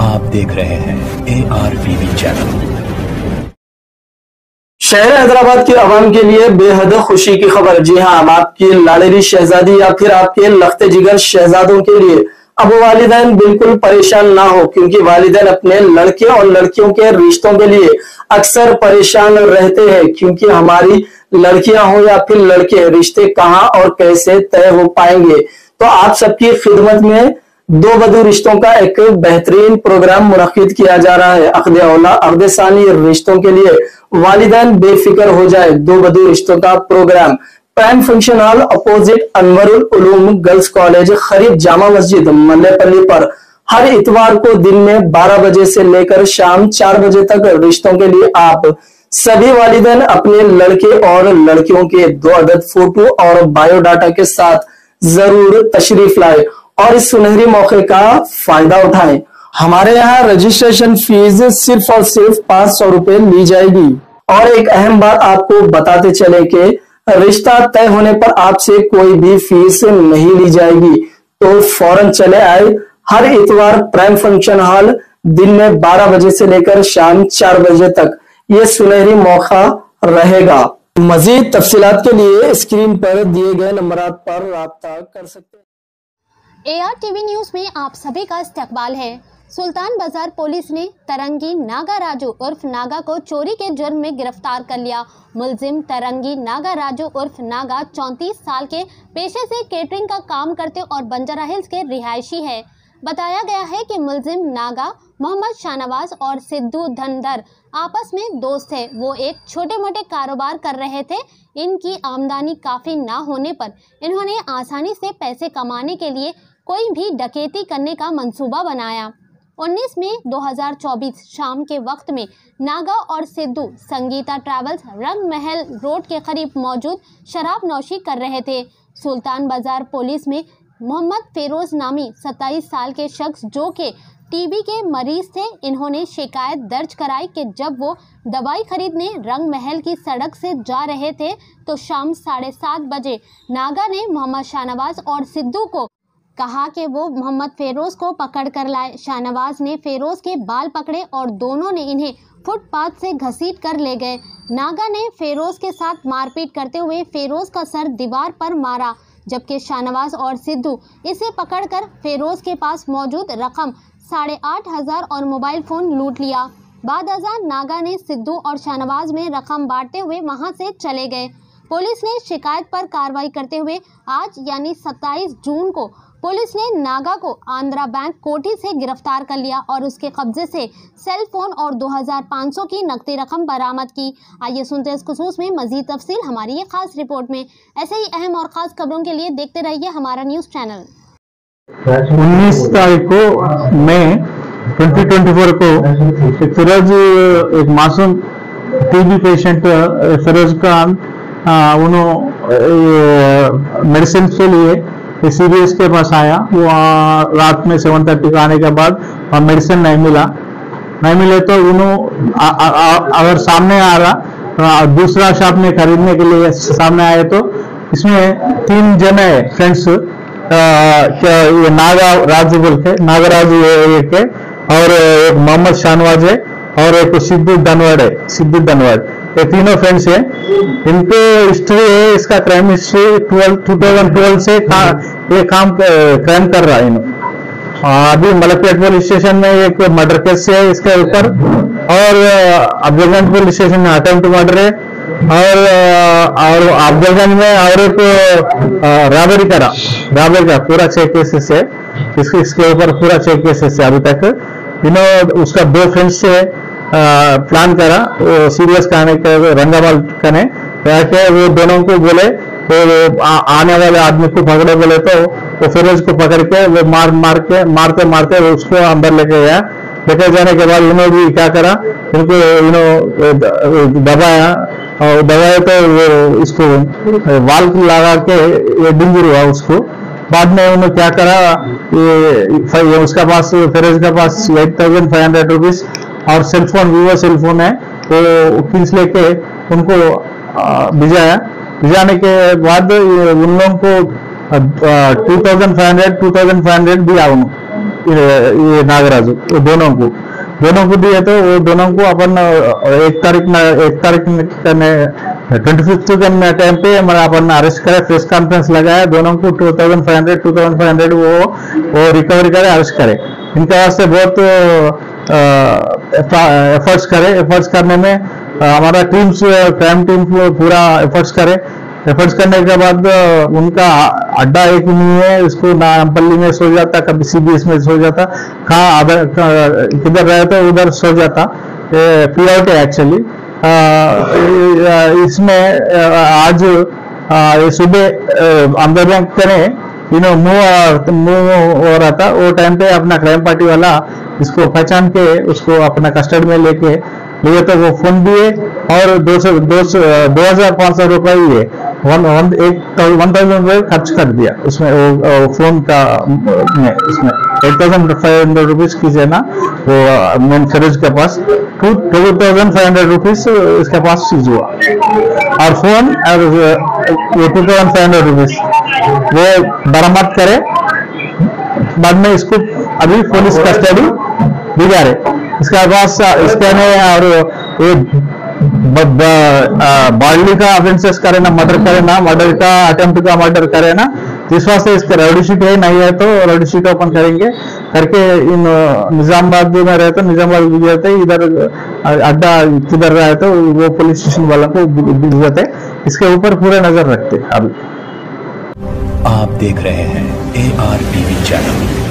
आप देख रहे हैं ARTV चैनल। शहर हैदराबाद की आवाम के लिए बेहद खुशी की खबर। जी हाँ, आपकी लाड़ली शहजादी या फिर आपके लख्ते जिगर शहजादों के लिए अब वालिदैन बिल्कुल परेशान ना हो, क्योंकि वालिदैन अपने लड़के और लड़कियों के रिश्तों के लिए अक्सर परेशान रहते हैं, क्योंकि हमारी लड़कियां हो या फिर लड़के, रिश्ते कहाँ और कैसे तय हो पाएंगे। तो आप सबकी खिदमत में दो बदू रिश्तों का एक बेहतरीन प्रोग्राम मुनक्किद किया जा रहा है। अक़दे औला अक़दे सानी रिश्तों के लिए वालिदैन बेफिक्र हो जाए। दो बदू रिश्तों का program prime function hall opposite Anwarul Uloom girls college खरीब जामा मस्जिद मल्लेपल्ली पर हर इतवार को दिन में 12 बजे से लेकर शाम 4 बजे तक रिश्तों के लिए आप सभी वालिदैन अपने लड़के और लड़कियों के 2 अदद फोटो और बायोडाटा के साथ जरूर तशरीफ लाए और इस सुनहरी मौके का फायदा उठाएं। हमारे यहाँ रजिस्ट्रेशन फीस सिर्फ और सिर्फ 500 रुपए ली जाएगी। और एक अहम बात आपको बताते चले कि रिश्ता तय होने पर आपसे कोई भी फीस नहीं ली जाएगी। तो फौरन चले आए। हर इतवार प्राइम फंक्शन हॉल दिन में 12 बजे से लेकर शाम 4 बजे तक ये सुनहरी मौका रहेगा। मजीद तफसीलात के लिए स्क्रीन पर दिए गए नंबरात पर राब्ता कर सकते हैं। ARTV न्यूज में आप सभी का इस्तकबाल है। सुल्तान बाजार पुलिस ने तरंगी नागा राजू उर्फ नागा को चोरी के जुर्म में गिरफ्तार कर लिया। मुलजिम तरंगी नागा राजू उर्फ नागा 34 साल के पेशे से केटरिंग का काम करते और बंजारा हिल्स के रिहायशी है। बताया गया है कि मुलजिम नागा मोहम्मद शाहनवाज और सिद्धू धनदर आपस में दोस्त थे। वो एक छोटे मोटे कारोबार कर रहे थे। इनकी आमदनी काफ़ी ना होने पर इन्होंने आसानी से पैसे कमाने के लिए कोई भी डकैती करने का मंसूबा बनाया। 19 मई 2024 शाम के वक्त में नागा और सिद्धू संगीता ट्रैवल्स रंग महल रोड के करीब मौजूद शराब नौशी कर रहे थे। सुल्तान बाजार पुलिस में मोहम्मद फेरोज नामी 27 साल के शख्स जो के टीबी के मरीज थे, इन्होंने शिकायत दर्ज कराई कि जब वो दवाई खरीदने रंग महल की सड़क से जा रहे थे तो शाम 7:30 बजे नागा ने मोहम्मद शाहनवाज और सिद्धू को कहा कि वो मोहम्मद फेरोज को पकड़ कर लाए। शाहनवाज ने फेरोज के बाल पकड़े और दोनों ने इन्हें फुटपाथ से घसीट कर ले गए। नागा ने फेरोज के साथ मारपीट करते हुए फेरोज का सर दीवार पर मारा, जबकि शाहनवाज और सिद्धू इसे पकड़कर फेरोज के पास मौजूद रकम 8,500 और मोबाइल फ़ोन लूट लिया। बाद अज़ान नागा ने सिद्धू और शाहनवाज में रकम बांटते हुए वहां से चले गए। पुलिस ने शिकायत पर कार्रवाई करते हुए आज यानी 27 जून को पुलिस ने नागा को आंध्रा बैंक कोठी से गिरफ्तार कर लिया और उसके कब्जे से सेल फोन और 2,500 की नकदी रकम बरामद की। आइए सुनते हैं इस खुसूस में मजीद तफसील हमारी ये खास रिपोर्ट में। ऐसे ही अहम और ख़ास खबरों के लिए देखते रहिए हमारा न्यूज़ चैनल। 19 तारीख को मई 2024 को फिरोज एक मासूम टीबी पेशेंट फिरोज खान उन्होंने मेडिसिन के लिए सीरियस के पास आया। वो रात में 7:30 का आने के बाद मेडिसिन नहीं मिले तो उन्होंने अगर सामने आ रहा दूसरा शॉप में खरीदने के लिए सामने आए तो इसमें 3 जने फ्रेंड्स ये नागा राजू बोल के नागराज एक है और एक मोहम्मद शाहनवाज है और एक सिद्धू धनवड़ ये तीनों फ्रेंड्स है। इनको हिस्ट्री है, इसका क्राइम हिस्ट्री 2012 से ये काम क्राइम कर रहा है इन्होंने। अभी मलकपेट पुलिस स्टेशन में एक मर्डर केस है इसके ऊपर और अफजलगंज पुलिस स्टेशन में अटेम्प्ट मर्डर है और अफजलगंज में और एक रॉबरी का पूरा 6 केसेस है। इसके ऊपर पूरा 6 केसेस है। अभी तक इन्होंने उसका 2 फ्रेंड्स से प्लान करा वो सीरियस कराने के रंगाबाल करने के वो दोनों को बोले तो आने वाले आदमी को पकड़े बोले तो वो फिरोज को पकड़ के वो मारते उसको अंदर लेके गया। लेके जाने के बाद इन्होंने भी क्या करा, इनको दबाया तो वो इसको वाल लगा के ये डिंजर हुआ उसको। बाद में उन्होंने क्या करा, ये उसका पास फिरोज का पास 8,500 रुपीज और सेलफोन वीवो सेलफोन है तो किस लेके उनको भिजाने के बाद उन लोगों को 2,500 दिया उन्होंने ये नागराजू, वो दोनों को दिए। तो वो दोनों को अपन 25th के टाइम पे अपन अरेस्ट करे, प्रेस कॉन्फ्रेंस लगाया, दोनों को 2500 वो रिकवरी करे, अरेस्ट करे। इनके वास्ते बहुत एफर्ट्स करने में हमारा क्राइम टीम पूरा एफर्ट्स करने के बाद उनका अड्डा एक ही नहीं है, इसको नामपल्ली में सो जाता, कभी CBS में सो जाता, किधर रहे तो उधर सो जाता। पीआउट है एक्चुअली। इसमें आज सुबह अंदर करें मूव हो रहा था, वो टाइम पे अपना क्राइम पार्टी वाला इसको पहचान के उसको अपना कस्टडी में लिए तो वो फोन दिए और 2,500 रुपए ये 1,000 रुपए खर्च कर दिया उसमें, वो फोन का उसमें 8,500 रुपीज कीजिए ना, वो मेन फिरोज के पास 2,500 रुपीज इसके पास सीज हुआ, और फोन और वो 2,500 रुपीज वो बरामद करे। बाद में इसको अभी पुलिस कस्टडी दिया रहे। इसके बाद इसके और ये बार्ली का ऑफेंसेस करे ना, मर्डर का अटेम्प्ट का मर्डर करे ना, जिस वास्ते इसका रेडी शीट है, नहीं है तो रेडी शीट ओपन करेंगे करके इन निजामाबाद में रहते, निजामाबाद भी रहते, इधर अड्डा किधर रहा है तो वो पुलिस स्टेशन वाला को भेजते, इसके ऊपर पूरे नजर रखते। अभी आप देख रहे हैं ARTV चैनल।